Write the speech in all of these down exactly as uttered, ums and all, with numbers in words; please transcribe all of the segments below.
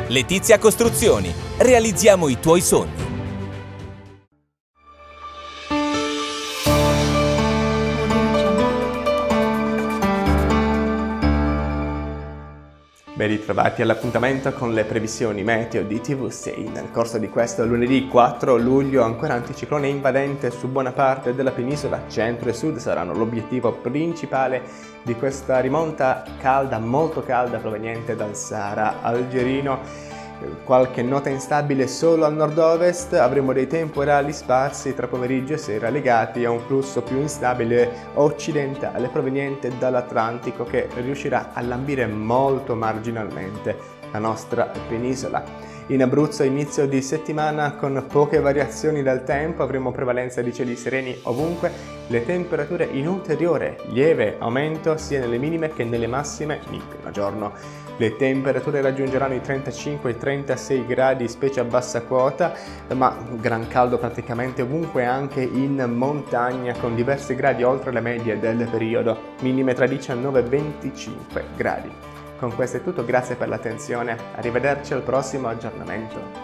Letizia Costruzioni. Realizziamo i tuoi sogni. Ben ritrovati all'appuntamento con le previsioni meteo di T V sei. Nel corso di questo lunedì quattro luglio ancora anticiclone invadente su buona parte della penisola, centro e sud saranno l'obiettivo principale di questa rimonta calda, molto calda, proveniente dal Sahara algerino. Qualche nota instabile solo al nord-ovest, avremo dei temporali sparsi tra pomeriggio e sera legati a un flusso più instabile occidentale proveniente dall'Atlantico che riuscirà a lambire molto marginalmente la nostra penisola. In Abruzzo inizio di settimana con poche variazioni del tempo, avremo prevalenza di cieli sereni ovunque, le temperature in ulteriore lieve aumento sia nelle minime che nelle massime in primo giorno. Le temperature raggiungeranno i trentacinque trentasei gradi, specie a bassa quota, ma gran caldo praticamente ovunque, anche in montagna, con diversi gradi oltre le medie del periodo, minime tra diciannove e venticinque gradi. Con questo è tutto, grazie per l'attenzione, arrivederci al prossimo aggiornamento.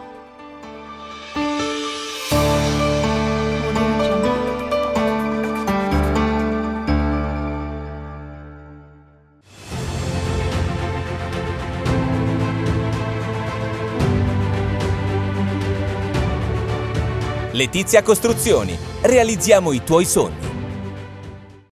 Letizia Costruzioni. Realizziamo i tuoi sogni.